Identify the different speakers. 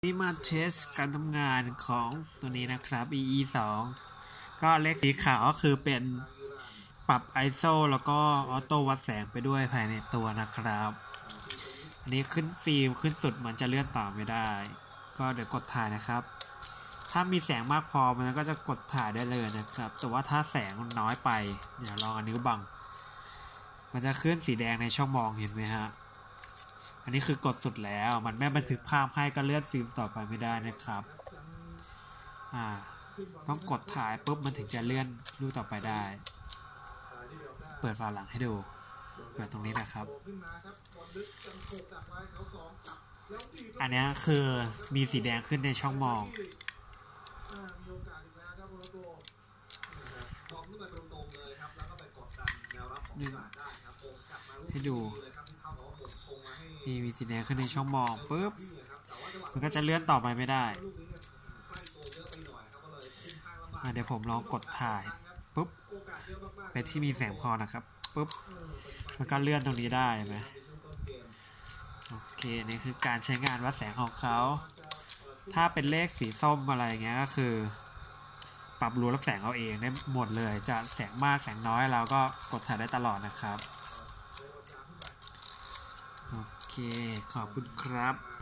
Speaker 1: นี่มาเทสการทำงานของตัวนี้นะครับ EE2 ก็เลขสีขาวก็คือเป็นปรับ ISO แล้วก็ออโต้วัดแสงไปด้วยภายในตัวนะครับอันนี้ขึ้นฟิล์มขึ้นสุดมันจะเลื่อนต่อไม่ได้ก็เดี๋ยวกดถ่ายนะครับถ้ามีแสงมากพอมันก็จะกดถ่ายได้เลยนะครับแต่ว่าถ้าแสงน้อยไปเดี๋ยวลองอันนิ้วบังมันจะขึ้นสีแดงในช่องมองเห็นไหมฮะอันนี้คือกดสุดแล้วมันไม่บันทึกภาพให้ก็เลื่อนฟิล์มต่อไปไม่ได้นะครับต้องกดถ่ายปุ๊บมันถึงจะเลื่อนรูปต่อไปได้เปิดฝาหลังให้ดูเปิดตรงนี้นะครับอันนี้คือมีสีแดงขึ้นในช่องมองให้ดูมีสีแดงขึ้นในช่องมองปุ๊บมันก็จะเลื่อนต่อไปไม่ได้เดี๋ยวผมลองกดถ่ายปุ๊บไปที่มีแสงพอนะครับปุ๊บมันก็เลื่อนตรงนี้ได้ไหมโอเคนี่คือการใช้งานวัดแสงของเขาถ้าเป็นเลขสีส้มอะไรเงี้ยก็คือปรับรูรับแสงเอาเองได้หมดเลยจะแสงมากแสงน้อยเราก็กดถ่ายได้ตลอดนะครับโอเคขอบคุณครับ